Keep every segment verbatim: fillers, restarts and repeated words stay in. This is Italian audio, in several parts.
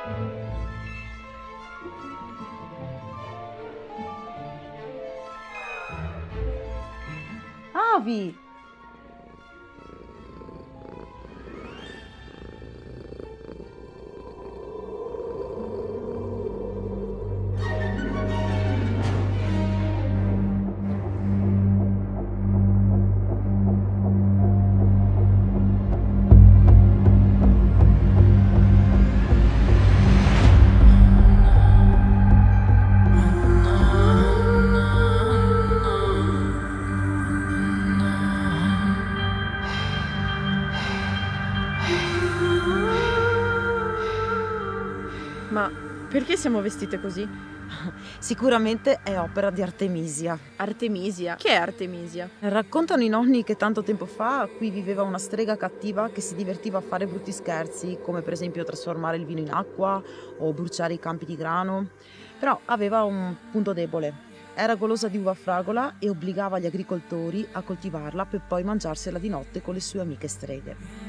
Avi! Ma perché siamo vestite così? Sicuramente è opera di Artemisia. Artemisia? Che è Artemisia? Raccontano i nonni che tanto tempo fa qui viveva una strega cattiva che si divertiva a fare brutti scherzi, come per esempio trasformare il vino in acqua o bruciare i campi di grano. Però aveva un punto debole. Era golosa di uva fragola e obbligava gli agricoltori a coltivarla per poi mangiarsela di notte con le sue amiche streghe.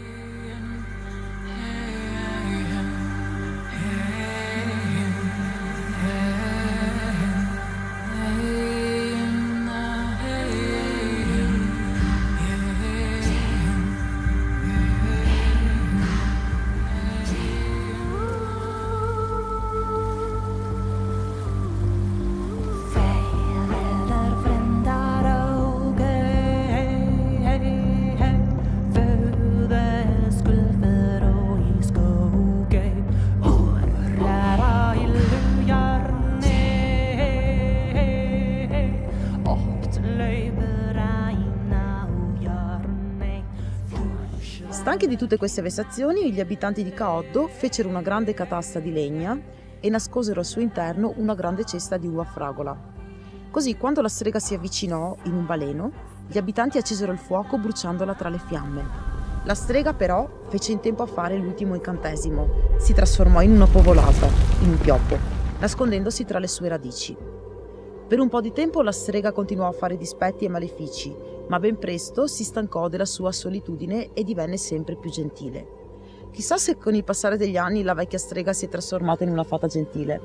Stanchi di tutte queste vessazioni, gli abitanti di Caoddo fecero una grande catasta di legna e nascosero al suo interno una grande cesta di uva fragola. Così, quando la strega si avvicinò in un baleno, gli abitanti accesero il fuoco bruciandola tra le fiamme. La strega però fece in tempo a fare l'ultimo incantesimo. Si trasformò in una povolata, in un pioppo, nascondendosi tra le sue radici. Per un po' di tempo la strega continuò a fare dispetti e malefici, ma ben presto si stancò della sua solitudine e divenne sempre più gentile. Chissà se con il passare degli anni la vecchia strega si è trasformata in una fata gentile.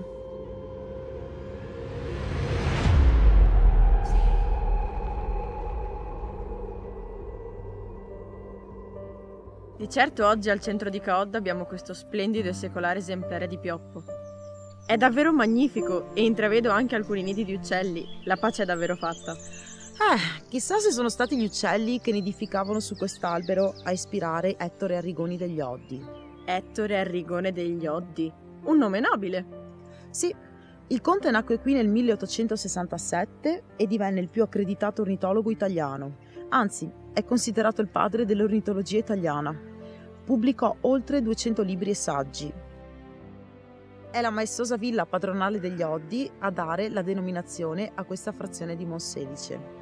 Di certo oggi al centro di Caoddo abbiamo questo splendido e secolare esemplare di pioppo. È davvero magnifico e intravedo anche alcuni nidi di uccelli. La pace è davvero fatta. Eh, chissà se sono stati gli uccelli che nidificavano su quest'albero a ispirare Ettore Arrigoni degli Oddi. Ettore Arrigone degli Oddi? Un nome nobile. Sì, il conte nacque qui nel milleottocentosessantasette e divenne il più accreditato ornitologo italiano. Anzi, è considerato il padre dell'ornitologia italiana. Pubblicò oltre duecento libri e saggi. È la maestosa villa padronale degli Oddi a dare la denominazione a questa frazione di Monselice.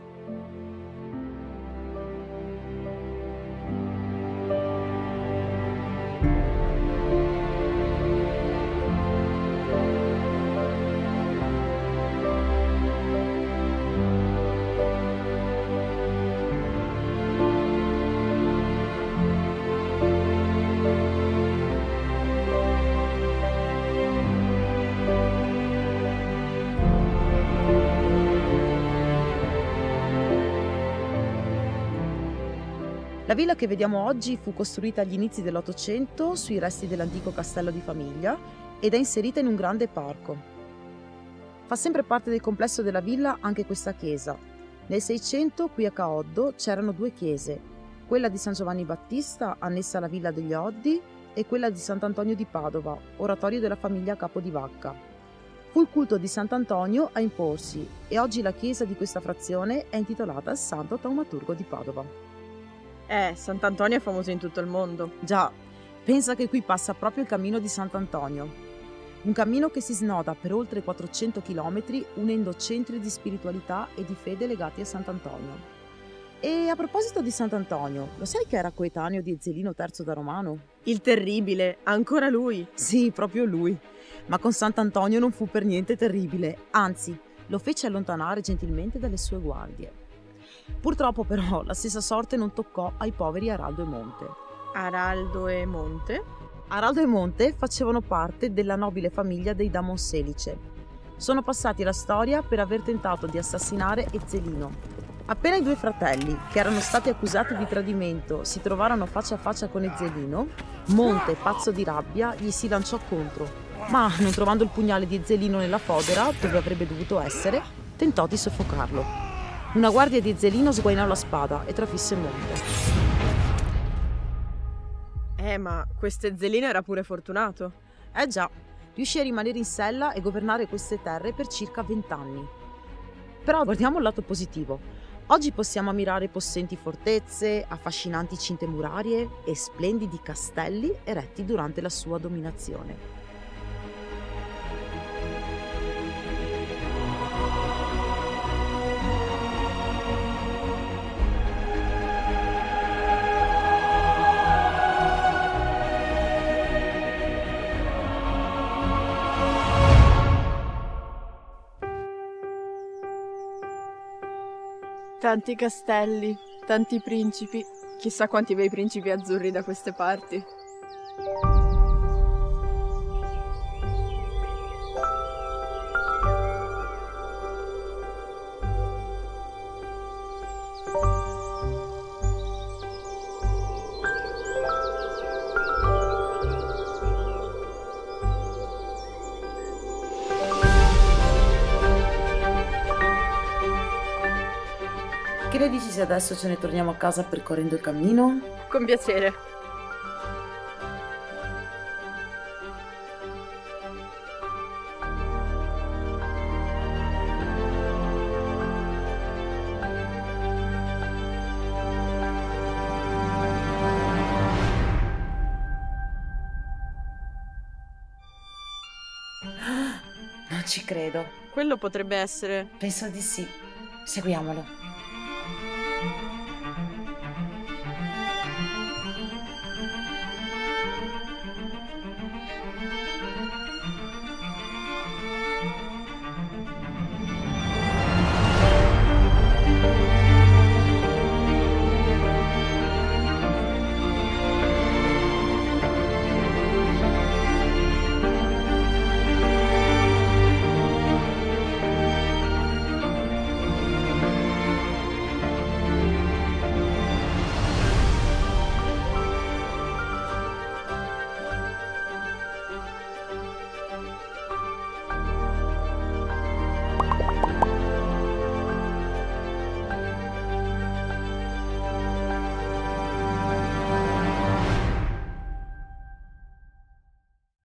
La villa che vediamo oggi fu costruita agli inizi dell'Ottocento sui resti dell'antico castello di famiglia ed è inserita in un grande parco. Fa sempre parte del complesso della villa anche questa chiesa. Nel Seicento qui a Caoddo c'erano due chiese, quella di San Giovanni Battista annessa alla villa degli Oddi e quella di Sant'Antonio di Padova, oratorio della famiglia Capodivacca. Fu il culto di Sant'Antonio a imporsi e oggi la chiesa di questa frazione è intitolata al Santo Taumaturgo di Padova. Eh, Sant'Antonio è famoso in tutto il mondo. Già, pensa che qui passa proprio il cammino di Sant'Antonio. Un cammino che si snoda per oltre quattrocento chilometri unendo centri di spiritualità e di fede legati a Sant'Antonio. E a proposito di Sant'Antonio, lo sai che era coetaneo di Ezzelino terzo da Romano? Il terribile, ancora lui? Sì, proprio lui. Ma con Sant'Antonio non fu per niente terribile, anzi, lo fece allontanare gentilmente dalle sue guardie. Purtroppo però la stessa sorte non toccò ai poveri Araldo e Monte. Araldo e Monte? Araldo e Monte facevano parte della nobile famiglia dei da Monselice. Sono passati alla storia per aver tentato di assassinare Ezzelino. Appena i due fratelli, che erano stati accusati di tradimento, si trovarono faccia a faccia con Ezzelino, Monte, pazzo di rabbia, gli si lanciò contro, ma non trovando il pugnale di Ezzelino nella fodera, dove avrebbe dovuto essere, tentò di soffocarlo. Una guardia di Ezzelino sguainò la spada e trafisse Monte. Eh, ma questo Ezzelino era pure fortunato. Eh già, riuscì a rimanere in sella e governare queste terre per circa vent'anni. Però guardiamo il lato positivo. Oggi possiamo ammirare possenti fortezze, affascinanti cinte murarie e splendidi castelli eretti durante la sua dominazione. Tanti castelli, tanti principi. Chissà quanti bei principi azzurri da queste parti. Che ne dici se adesso ce ne torniamo a casa percorrendo il cammino? Con piacere. Non ci credo. Quello potrebbe essere... Penso di sì. Seguiamolo.